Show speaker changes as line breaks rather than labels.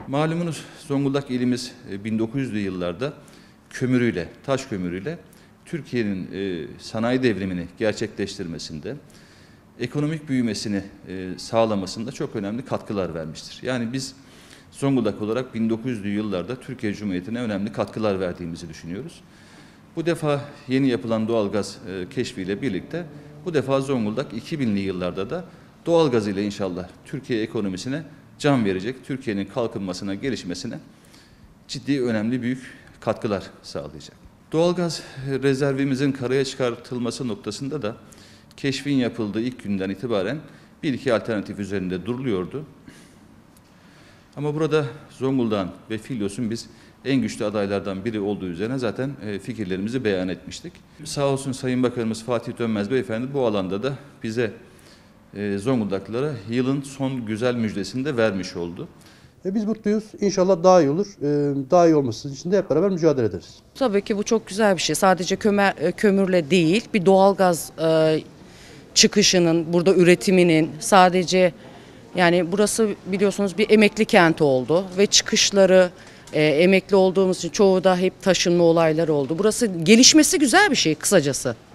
Malumunuz Zonguldak ilimiz 1900'lü yıllarda kömürüyle, taş kömürüyle Türkiye'nin sanayi devrimini gerçekleştirmesinde, ekonomik büyümesini sağlamasında çok önemli katkılar vermiştir. Yani biz Zonguldak olarak 1900'lü yıllarda Türkiye Cumhuriyeti'ne önemli katkılar verdiğimizi düşünüyoruz. Bu defa yeni yapılan doğalgaz keşfiyle birlikte bu defa Zonguldak 2000'li yıllarda da doğalgaz ile inşallah Türkiye ekonomisine can verecek, Türkiye'nin kalkınmasına, gelişmesine ciddi, önemli, büyük katkılar sağlayacak. Doğalgaz rezervimizin karaya çıkartılması noktasında da keşfin yapıldığı ilk günden itibaren bir iki alternatif üzerinde duruluyordu. Ama burada Zonguldak'ın ve Filyos'un biz en güçlü adaylardan biri olduğu üzerine zaten fikirlerimizi beyan etmiştik. Sağ olsun Sayın Bakanımız Fatih Dönmez Beyefendi bu alanda da bize Zonguldaklılara yılın son güzel müjdesini de vermiş oldu.
Biz mutluyuz. İnşallah daha iyi olur. Daha iyi olması için de hep beraber mücadele ederiz.
Tabii ki bu çok güzel bir şey. Sadece kömürle değil, bir doğalgaz çıkışının, burada üretiminin sadece yani burası biliyorsunuz bir emekli kenti oldu ve çıkışları emekli olduğumuz için çoğu da hep taşınma olayları oldu. Burası gelişmesi güzel bir şey kısacası.